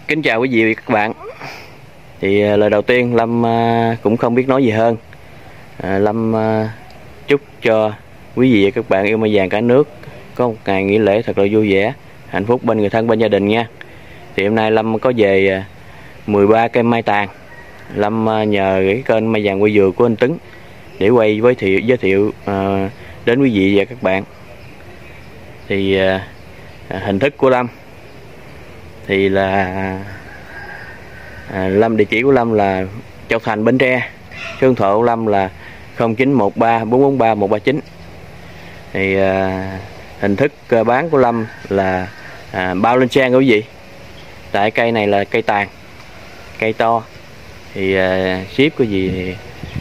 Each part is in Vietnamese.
Kính chào quý vị và các bạn. Thì lời đầu tiên Lâm cũng không biết nói gì hơn. Lâm chúc cho quý vị và các bạn yêu mai vàng cả nước có một ngày nghỉ lễ thật là vui vẻ, hạnh phúc bên người thân, bên gia đình nha. Thì hôm nay Lâm có về 13 cây mai tàn. Lâm nhờ cái kênh Mai Vàng Quay Vườn của anh Tấn để quay giới thiệu đến quý vị và các bạn. Thì hình thức của Lâm thì là Lâm, địa chỉ của Lâm là Châu Thành, Bến Tre. Số điện thoại của Lâm là 0913 443 139. Thì hình thức bán của Lâm là bao lên xe quý vị. Tại cây này là cây tàn, cây to. Thì ship cái gì thì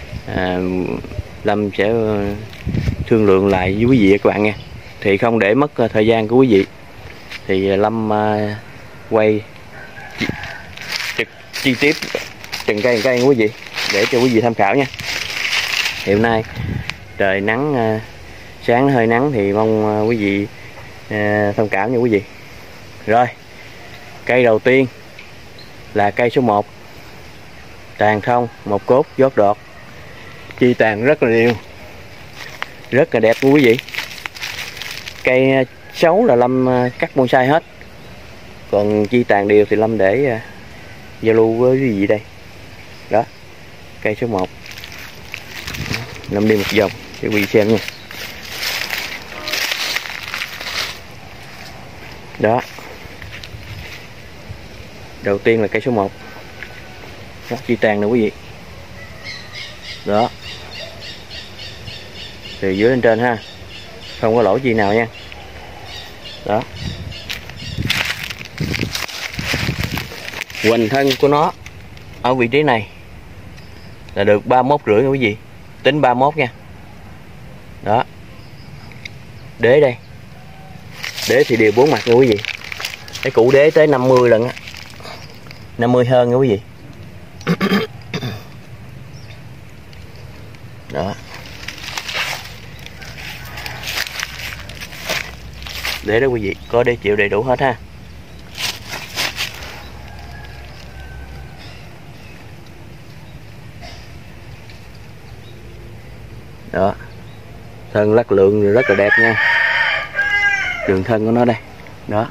Lâm sẽ thương lượng lại với quý vị và các bạn nha. Thì không để mất thời gian của quý vị thì Lâm quay chi tiết từng cây quý vị để cho quý vị tham khảo nha. Hiện nay trời nắng, sáng hơi nắng thì mong quý vị thông cảm nha quý vị. Rồi, cây đầu tiên là cây số 1, tàn thông một cốt dốt đọt, chi tàn rất là đều, rất là đẹp nha quý vị. Cây xấu là Lâm cắt bonsai hết, còn chi tàn đều thì Lâm để giao lưu với quý vị đây. Đó, cây số 1. Lâm đi một vòng để quý vị xem nha. Đó, đầu tiên là cây số 1. Đó, chi tàn nè quý vị. Đó, từ dưới lên trên ha, không có lỗ chi nào nha. Đó, hoành thân của nó ở vị trí này là được 31,5 nha quý vị, tính 31 nha. Đó, đế đây, đế thì đều 4 mặt nha quý vị. Cái củ đế tới 50 lần á, 50 hơn nha quý vị. Đó, để đó quý vị, có đế chịu đầy đủ hết ha. Đó, thân lắc lượng rất là đẹp nha, đường thân của nó đây. Đó,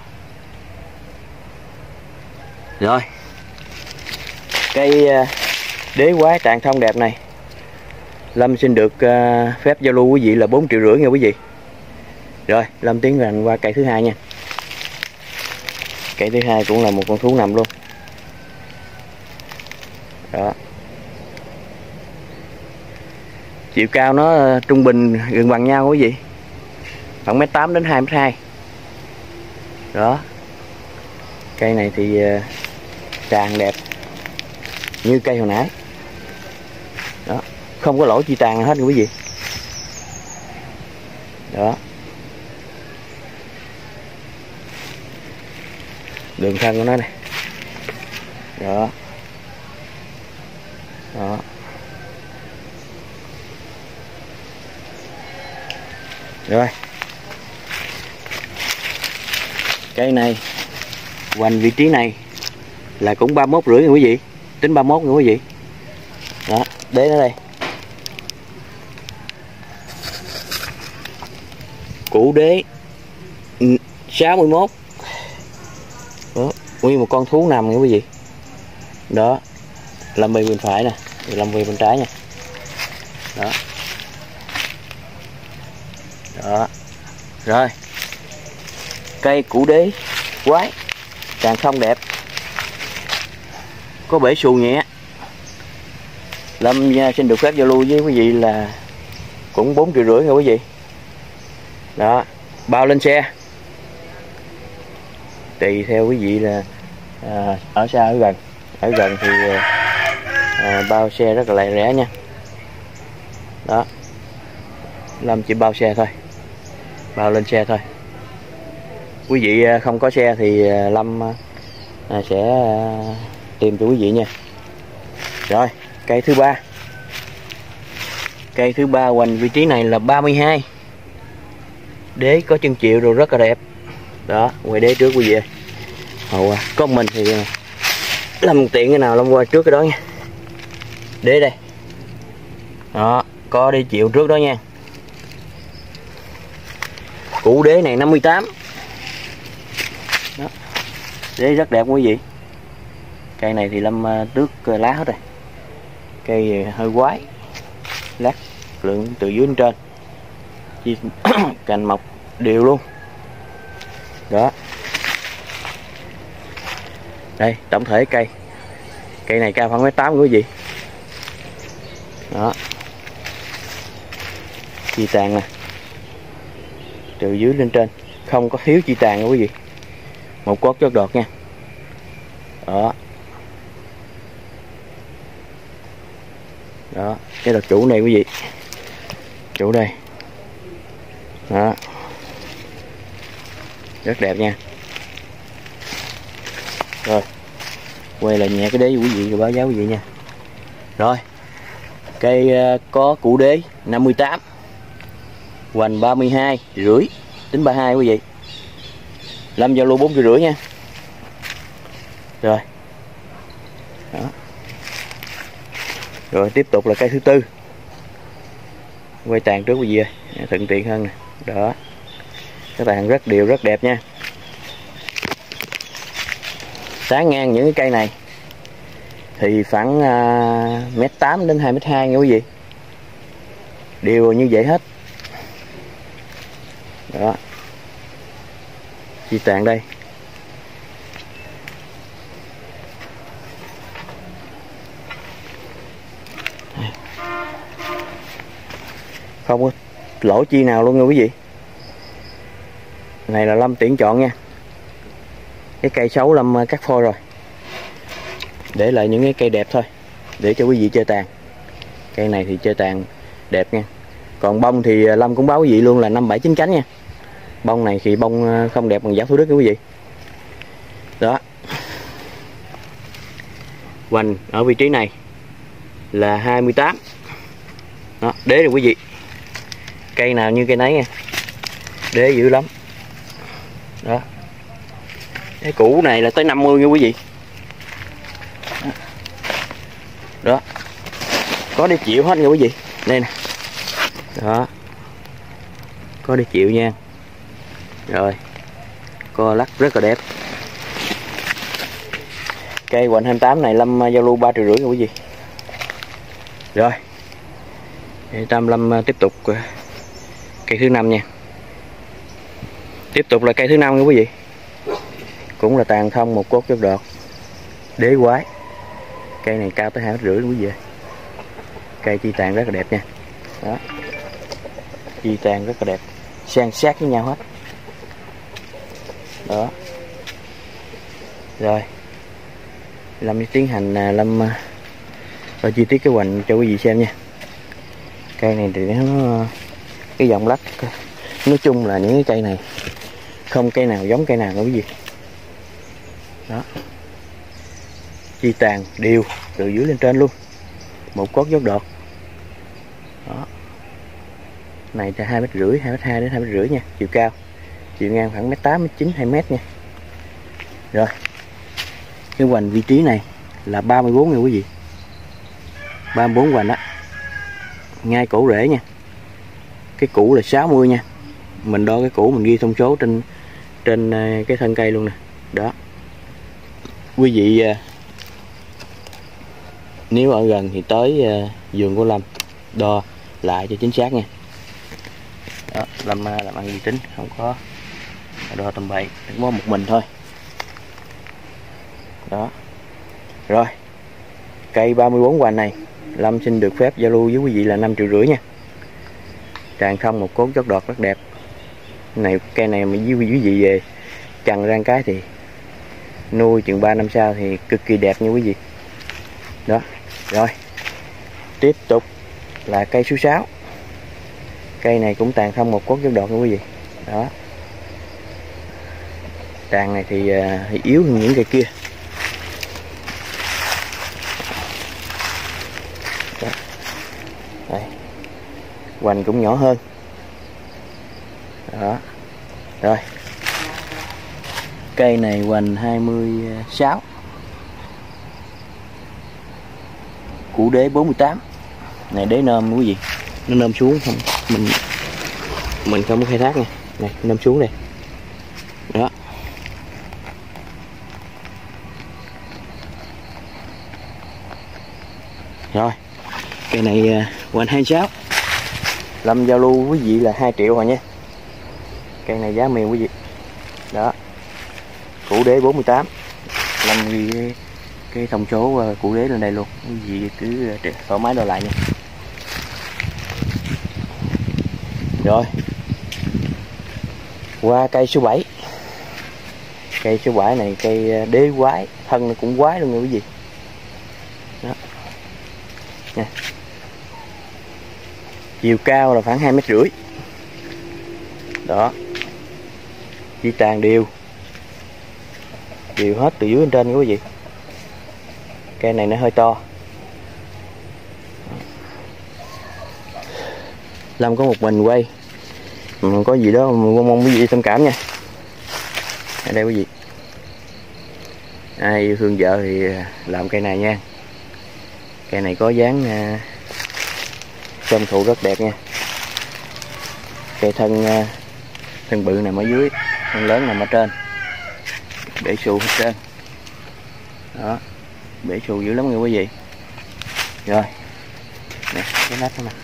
rồi cây đế quái tàn thông đẹp này Lâm xin được phép giao lưu quý vị là 4,5 triệu nha quý vị. Rồi Lâm tiến hành qua cây thứ hai nha. Cây thứ hai cũng là một con thú nằm luôn. Đó, chiều cao nó trung bình gần bằng nhau quý vị, khoảng 1m8 đến 2m2. Đó, cây này thì tàn đẹp như cây hồi nãy. Đó, không có lỗ chi tàn hết quý vị. Đó, đường thân của nó này. Đó, đó, rồi cây này hoành vị trí này là cũng 31,5 nha quý vị, tính 31 nha quý vị. Đó, đế nó đây, củ đế 61. Đó, nguyên một con thú nằm nha quý vị. Đó, Lâm về bên phải nè, Lâm về bên trái nha. Đó, đó, rồi cây củ đế quái càng không đẹp, có bể xù nhẹ. Lâm xin được phép giao lưu với quý vị là cũng 4,5 triệu nha quý vị. Đó, bao lên xe tùy theo quý vị là ở xa ở gần. Ở gần thì bao xe rất là rẻ nha. Đó, Lâm chỉ bao xe thôi, bao lên xe thôi. Quý vị không có xe thì Lâm sẽ tìm cho quý vị nha. Rồi, cây thứ ba. Cây thứ ba hoành vị trí này là 32. Đế có chân chịu rồi rất là đẹp. Đó, quay đế trước quý vị. Hậu có mình thì Lâm tiện cái nào Lâm qua trước cái đó nha. Đế đây. Đó, có đi chịu trước đó nha. Củ đế này 58. Đó. Đế rất đẹp quý vị. Cây này thì Lâm tước lá hết rồi. Cây hơi quái. Lát lượng từ dưới lên trên. Cành mọc đều luôn. Đó. Đây, tổng thể cây. Cây này cao khoảng 1m8 quý vị. Đó. Chi tàn nè. Từ dưới lên trên, không có thiếu chi tàn nha quý vị. Một cốt chót đọt nha. Đó. Đó, cái là chủ này quý vị. Chủ đây. Đó. Rất đẹp nha. Rồi. Quay lại nhẹ cái đế quý vị rồi báo giá quý vị nha. Rồi. Cây có củ đế 58. Hoành 32 rưỡi, tính 32 quý vị. Lâm giao lưu 4 rưỡi nha. Rồi. Đó. Rồi tiếp tục là cây thứ tư. Quay tàn trước quý vị ơi, thuận tiện hơn nè. Đó. Cái tàn rất đều, rất đẹp nha. Tán ngang những cái cây này thì khoảng 1m8 đến 2m2 nha quý vị. Đều như vậy hết. Đó. Chi tàn đây. Không có lỗ chi nào luôn nha quý vị. Này là Lâm tiện chọn nha. Cái cây xấu Lâm cắt phôi rồi. Để lại những cái cây đẹp thôi, để cho quý vị chơi tàn. Cây này thì chơi tàn đẹp nha. Còn bông thì Lâm cũng báo quý vị luôn là 5, 7, 9 cánh nha. Bông này thì bông không đẹp bằng Giảo Thủ Đức nha quý vị. Đó. Hoành ở vị trí này là 28. Đó, đế rồi quý vị. Cây nào như cây nấy nha. Đế dữ lắm. Đó. Cái củ này là tới 50 nha quý vị. Đó. Có đi chịu hết nha quý vị. Đây nè. Đó. Có đi chịu nha. Rồi. Co lắc rất là đẹp. Cây hoành 28 này Lâm giao lưu 3,5 triệu nha quý vị. Rồi. Tam Lâm tiếp tục cây thứ 5 nha. Tiếp tục là cây thứ 5 nha quý vị. Cũng là tàn thông, một cốt chót đọt. Đế quái. Cây này cao tới 2,5 mét quý vị. Cây chi tàn rất là đẹp nha. Đó. Chi tàn rất là đẹp, san sát với nhau hết. Đó. Rồi Lâm đi tiến hành Lâm rồi chi tiết cái hoành cho quý vị xem nha. Cây này thì nó cái dòng lắc, nói chung là những cái cây này không cây nào giống cây nào đâu quý vị. Đó. Chi tàn đều từ dưới lên trên luôn. Một cốt chót đọt. Đó. Này là 2,5 mét, 2,2 đến 2,5 mét nha, chiều cao. Chiều ngang khoảng 1m8, 1m9, 2m nha. Rồi. Cái hoành vị trí này là 34 nha quý vị. 34 hoành đó. Ngay cổ rễ nha. Cái củ là 60 nha. Mình đo cái củ mình ghi thông số trên cái thân cây luôn nè. Đó. Quý vị nếu ở gần thì tới vườn của Lâm đo lại cho chính xác nha. Đó, Lâm làm ăn uy tín, không có đo tầm bậy, chỉ có một mình thôi. Đó. Rồi. Cây 34 hoành này Lâm xin được phép giao lưu với quý vị là 5,5 triệu nha. Tràn không, một cốt chót đọt rất đẹp. Này cây này mà với quý vị về chằn ra cái thì nuôi chừng 3 năm sau thì cực kỳ đẹp nha quý vị. Đó. Rồi. Tiếp tục là cây số 6. Cây này cũng tàn không, một cốt chót đọt nha quý vị. Đó. Tàn này thì yếu hơn những cây kia. Đó. Đây. Hoành cũng nhỏ hơn. Đó. Rồi. Cây này hoành 26. củ đế 48. Này đế nôm quý vị, nó nôm xuống không, mình không có khai thác nha. Này nôm xuống đây đó. Rồi cây này hoành 26. Lâm giao lưu quý vị là 2 triệu rồi nha. Cây này giá mềm quý vị đó, củ đế 48. Lâm ghi cái thông số củ đế lên đây luôn, quý vị cứ thoải mái đo lại nha. Rồi qua cây số 7. Cây số 7 này cây đế quái, thân nó cũng quái luôn nha quý vị đó nha. Chiều cao là khoảng 2,5 m đó, chỉ tàn đều hết từ dưới lên trên quý vị. Cây này nó hơi to. Lâm có một mình quay, có gì đó mong quý vị thông cảm nha. Ở đây quý vị, ai yêu thương vợ thì làm cây này nha. Cây này có dáng công thụ rất đẹp nha. Cây thân bự nằm ở dưới, thân lớn nằm ở trên, bể xù hết trơn đó, bể xù dữ lắm nha quý vị. Rồi nè cái nách đó nè.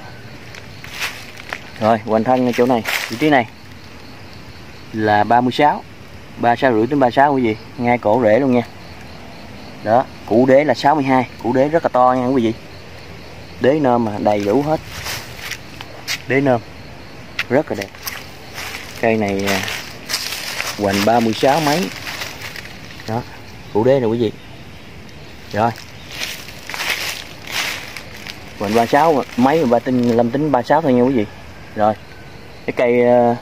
Rồi hoành thân ở chỗ này, vị trí này là 36, 36 rưỡi đến 36 quý vị, ngay cổ rễ luôn nha. Đó, củ đế là 62, củ đế rất là to nha quý vị. Đế nôm mà đầy đủ hết. Đế nôm rất là đẹp. Cây này hoành 36 mấy. Đó, củ đế này quý vị. Rồi. Hoành 36 mấy mà Lâm tính 36 thôi nha quý vị. Rồi. Cái cây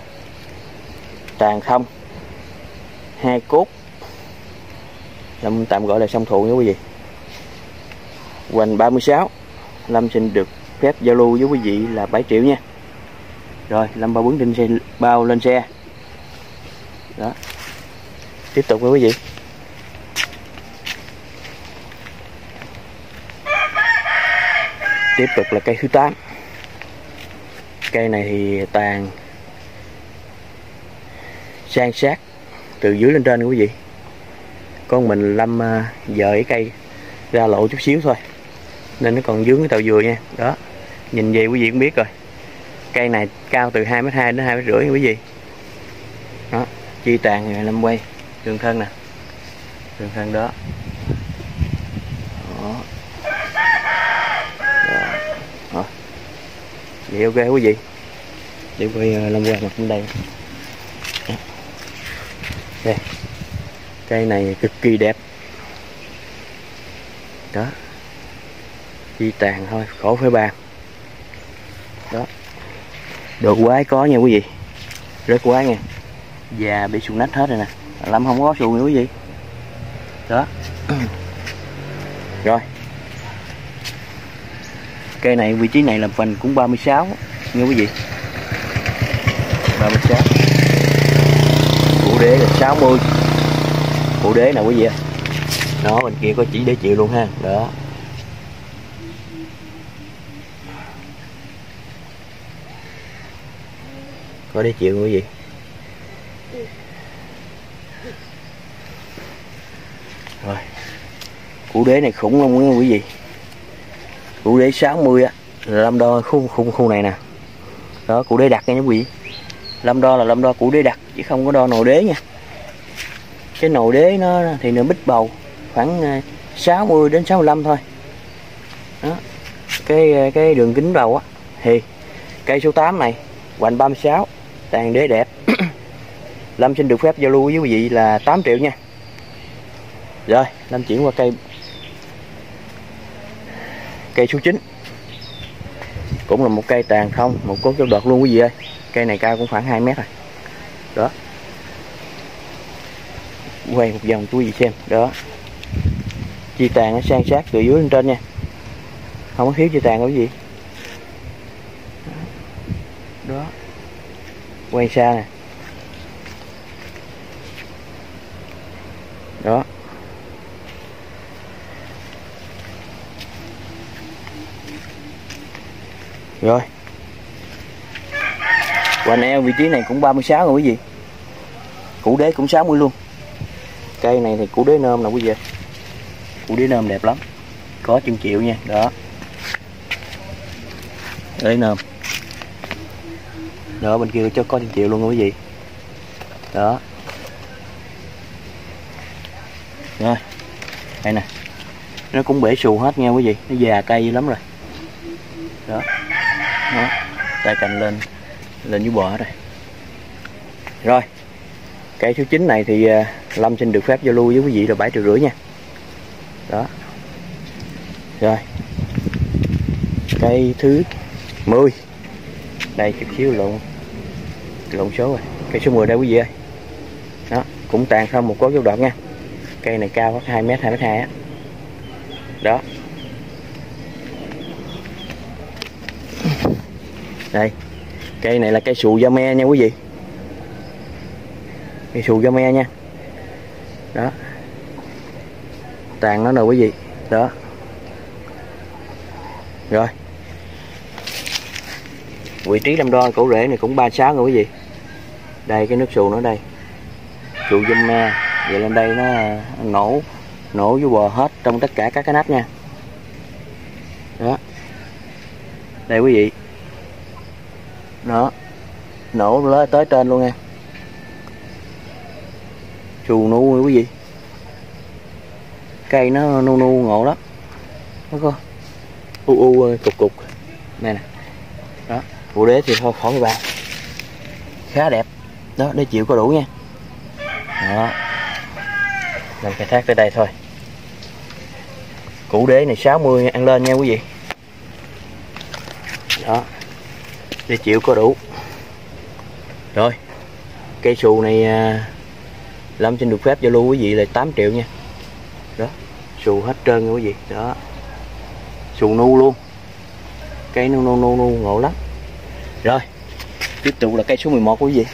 tàn không 2 cốt, Lâm tạm gọi là song thụ nha quý vị. Hoành 36. Lâm xin được phép giao lưu với quý vị là 7 triệu nha. Rồi Lâm bao bứng trên xe, bao lên xe đó. Tiếp tục với quý vị. Tiếp tục là cây thứ 8. Cây này thì tàn san sát từ dưới lên trên quý vị. Con mình Lâm dời cái cây ra lộ chút xíu thôi nên nó còn dướng cái tàu dừa nha. Đó, nhìn về quý vị cũng biết rồi. Cây này cao từ 2,2 m đến 2,5 m quý vị. Đó, chi tàn này Lâm quay đường thân nè, đường thân đó. Đó. Đó. Vậy ok quý vị. Để quay Lâm quay mặt bên đây. Đây. Cây này cực kỳ đẹp. Đó. Chi tàn thôi, khổ phải bàn. Đó. Đồ quái có nha quý vị. Rất quái nha. Và bị sụn nách hết rồi nè. Lâm không có sụn nha quý vị. Đó. Rồi. Cây này vị trí này làm phần cũng 36 nha quý vị. 36. Củ đế là 60. Củ đế nào quý vị. Nó bên kia có chỉ đế chịu luôn ha. Đó. Có đế chịu quý vị. Rồi. Củ đế này khủng không nha quý vị. Củ đế 60 á, là Lâm đo khu này nè. Đó, củ đế đặc nha quý vị. Lâm đo là Lâm đo củ đế đặc chứ không có đo nồi đế nha. Cái nồi đế nó thì nó bích bầu khoảng 60 đến 65 thôi. Đó. Cái đường kính đầu á thì cây số 8 này hoành 36, tàn đế đẹp. Lâm xin được phép giao lưu với quý vị là 8 triệu nha. Rồi, Lâm chuyển qua cây số 9. Cũng là một cây tàn không, một cốt châu đọt luôn quý vị ơi. Cây này cao cũng khoảng 2 mét rồi. Đó. Quay một vòng cho quý vị xem. Đó. Chi tàn nó san sát từ dưới lên trên nha. Không có thiếu chi tàn đâu quý vị. Đó. Quay xa nè. Đó. Rồi hoành eo vị trí này cũng 36 rồi quý vị. Củ đế cũng 60 luôn. Cây này thì củ đế nôm nè quý vị. Củ đế nôm đẹp lắm. Có chân triệu nha. Đó. Đế nôm. Đó bên kia cho có chân triệu luôn quý vị. Đó. Rồi. Đây nè. Nó cũng bể xù hết nha quý vị. Nó già cây lắm rồi. Đó. Đó. Tay cành lên với bò hết rồi. Rồi. Cây số 9 này thì Lâm xin được phép giao lưu với quý vị là 7,5 triệu nha. Đó. Rồi. Cây thứ 10. Đây chút xíu lộn số rồi. Cây số 10 đây quý vị ơi. Đó, cũng tàn không một có dấu đọt nha. Cây này cao khoảng 2 m, 2,2 m á. Đó. Đây. Cây này là cây sù da me nha quý vị. Cây sù da me nha. Đó. Tàn nó nè quý vị. Đó. Rồi. Vị trí đâm đo cổ rễ này cũng 36 rồi quý vị. Đây cái nước sù nó đây. Sù da me. Vậy lên đây nó nổ với bò hết trong tất cả các cái nắp nha. Đó. Đây quý vị. Đó. Nổ tới trên luôn nha. Sù nu quý vị. Cây nó nu ngộ lắm. Nó có cục đây nè. Đó, bộ đế thì thôi khỏi ba. Khá đẹp. Đó, để chịu có đủ nha. Đó. Làm khai thác tới đây thôi. Củ đế này 60 ăn lên nha quý vị. Đó. Để chịu có đủ. Rồi. Cây sù này Lâm xin được phép giao lưu quý vị là 8 triệu nha. Đó. Sù hết trơn nha quý vị. Đó. Sù nu luôn. Cây nu ngộ lắm. Rồi. Tiếp tục là cây số 11 quý vị.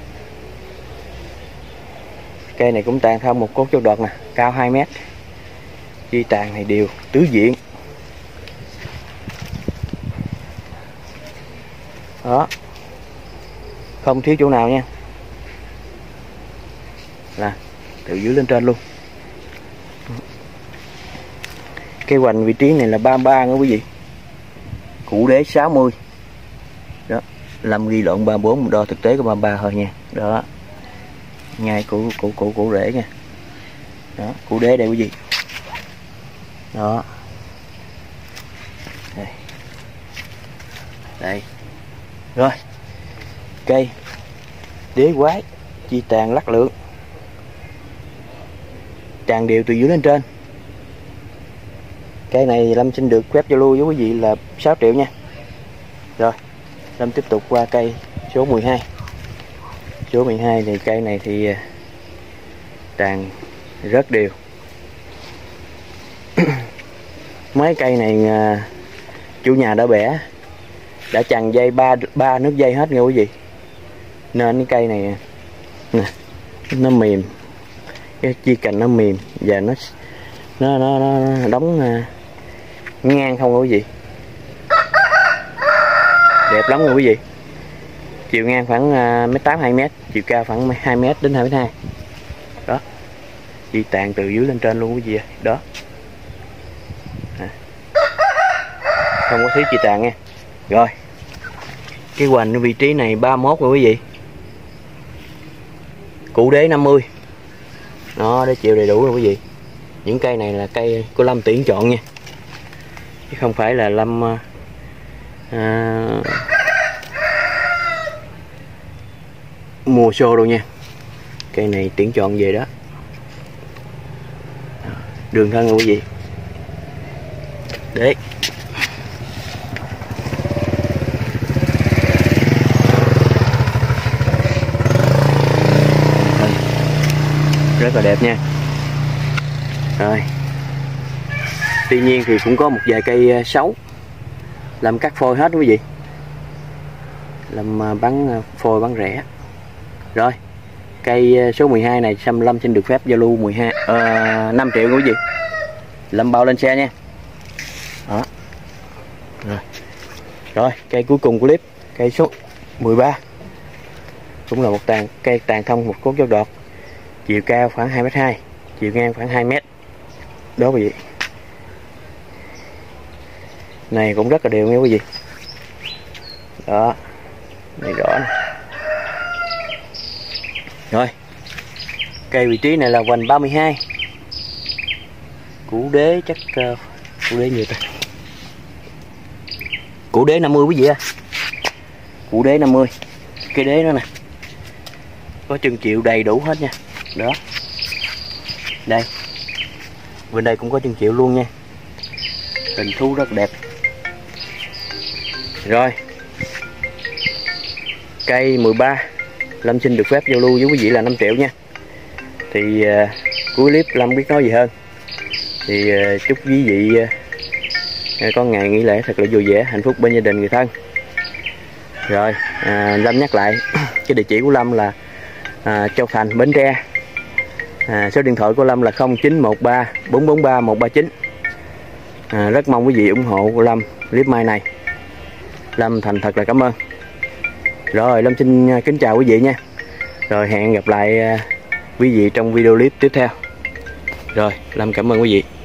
Cây này cũng tàn không một cốt châu đọt nè, cao 2 m. Chi tàn này đều tứ diện. Đó. Không thiếu chỗ nào nha. Là từ dưới lên trên luôn. Cây hoành vị trí này là 33 nữa quý vị. Củ đế 60. Đó, Lâm ghi lộn 34, đo thực tế có 33 thôi nha. Đó. Ngay củ rễ nha. Đó, củ đế đây quý vị. Đó. Đây. Đây. Rồi. Cây đế quái, chi tàn lắc lượng. Tràn đều từ dưới lên trên. Cây này Lâm xin được phép giao lưu với quý vị là 6 triệu nha. Rồi, Lâm tiếp tục qua cây số 12. Số 12 thì cây này thì tràn rất đều. Mấy cây này chủ nhà đã bẻ, đã chằng dây ba nước dây hết nha quý vị. Nên cái cây này nè, nó mềm, cái chi cành nó mềm và nó đóng ngang không quý vị. Đẹp lắm rồi quý vị. Chiều ngang khoảng 1,8 2 m, chiều cao khoảng 2 m đến 2,2 m. Đó. Chi tàn từ dưới lên trên luôn quý vị. Đó. Không có thiếu chi tàn nha. Rồi. Cái hoành vị trí này 31 rồi quý vị. Củ đế 50. Đó, để chịu đầy đủ rồi quý vị. Những cây này là cây của Lâm tuyển chọn nha. Chứ không phải là Lâm mua xô đâu nha. Cây này tuyển chọn về đó. Đường thân rồi quý vị. Đấy. Rất là đẹp nha. Rồi. Tuy nhiên thì cũng có một vài cây xấu. Làm cắt phôi hết quý vị. Làm bắn phôi bắn rẻ. Rồi. Cây số 12 này Lâm xin được phép giao lưu 5 triệu quý vị. Lâm bao lên xe nha. Đó. Rồi. Rồi cây cuối cùng của clip, cây số 13, cũng là một cây tàn thông một cốt dao đọt, chiều cao khoảng 2m2, chiều ngang khoảng 2m. Đó quý vị, này cũng rất là đều nha quý vị. Đó, này rõ này. Rồi cây vị trí này là hoành 32, củ đế chắc củ đế nhiều ta, củ đế 50 quý vị à, củ đế 50, cái đế đó nè, có chân chịu đầy đủ hết nha. Đó, đây bên đây cũng có chân chịu luôn nha, hình thú rất đẹp. Rồi cây 13 Lâm xin được phép giao lưu với quý vị là 5 triệu nha. Thì cuối clip Lâm biết nói gì hơn, thì chúc quý vị có ngày nghỉ lễ thật là vui vẻ, hạnh phúc bên gia đình người thân. Rồi Lâm nhắc lại cái địa chỉ của Lâm là Châu Thành, Bến Tre. Số điện thoại của Lâm là 0913 443 139. Rất mong quý vị ủng hộ của Lâm clip mai này. Lâm thành thật là cảm ơn. Rồi Lâm xin kính chào quý vị nha. Rồi hẹn gặp lại quý vị trong video clip tiếp theo. Rồi Lâm cảm ơn quý vị.